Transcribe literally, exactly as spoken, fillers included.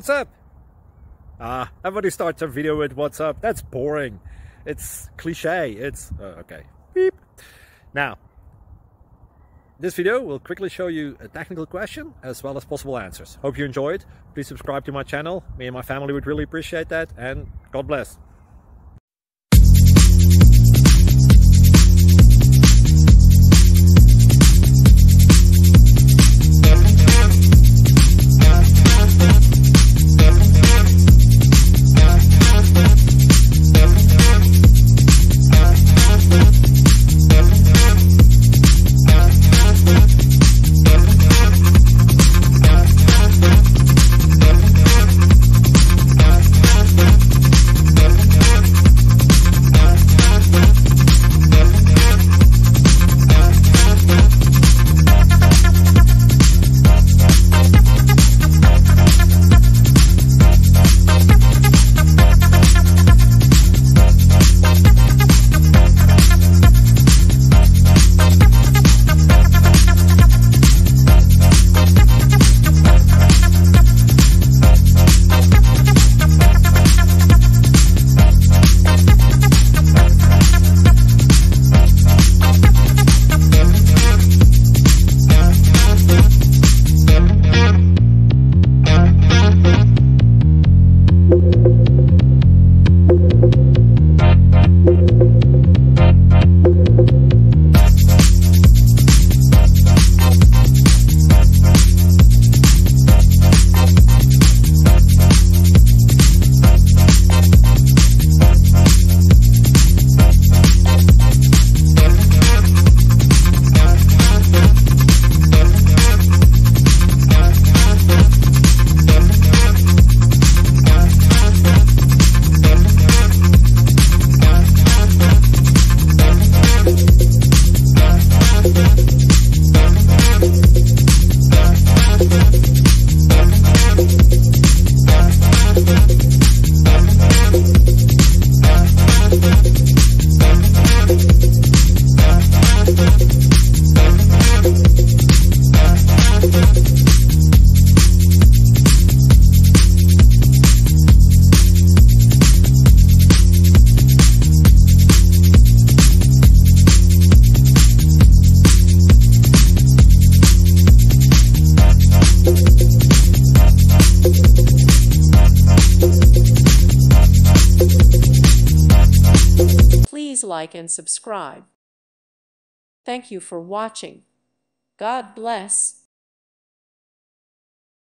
What's up? Ah, everybody starts a video with what's up. That's boring. It's cliche. It's... Uh, okay. Beep. Now, this video will quickly show you a technical question as well as possible answers. Hope you enjoyed. Please subscribe to my channel. Me and my family would really appreciate that. And God bless. Please like and subscribe. Thank you for watching. God bless.